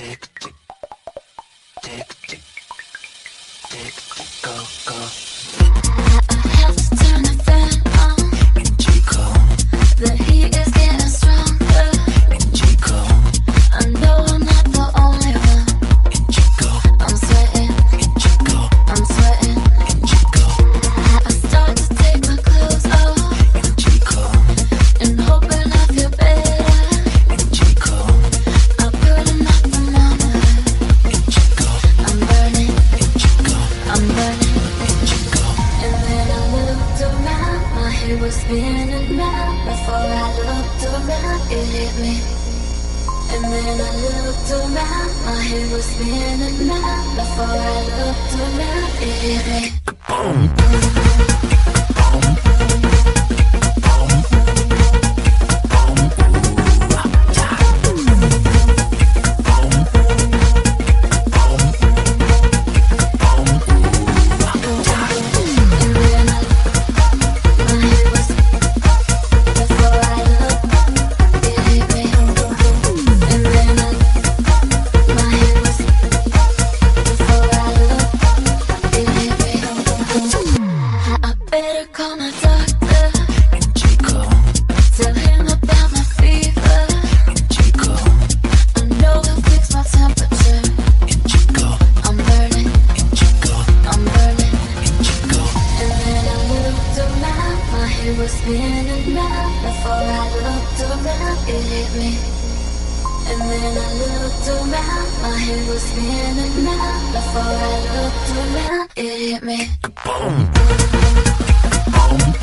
tick, tick, tick, tick, tick, tick, go, go. I have to turn the fan on. In Chico, The heat is getting stronger. in Chico, I know I'm not the only one. in Chico, I'm sweating, in Chico, I'm sweating. in Chico, I start to take my clothes off in Chico, and hoping I feel better. in Chico, I put a thermometer. in Chico, I'm burning, in Chico, I'm burning. in Chico. And then I looked around, my head was spinning round. Before I looked around, it hit me. And then I looked around, my head was spinning round. Before I looked around, it hit me. Boom. And then my head was, before I looked, it hit me. And then my head was, before I looked, it hit me. I better call my doctor, In Chico, tell him about my fever. in Chico, I know he'll fix my temperature. in Chico, I'm burning, in Chico, I'm burning. in Chico. And then I looked around, my head was spinning round. Before I looked around, it hit me. And then I looked around, my head was spinning round. Before I looked around, it hit me. Boom. Boom.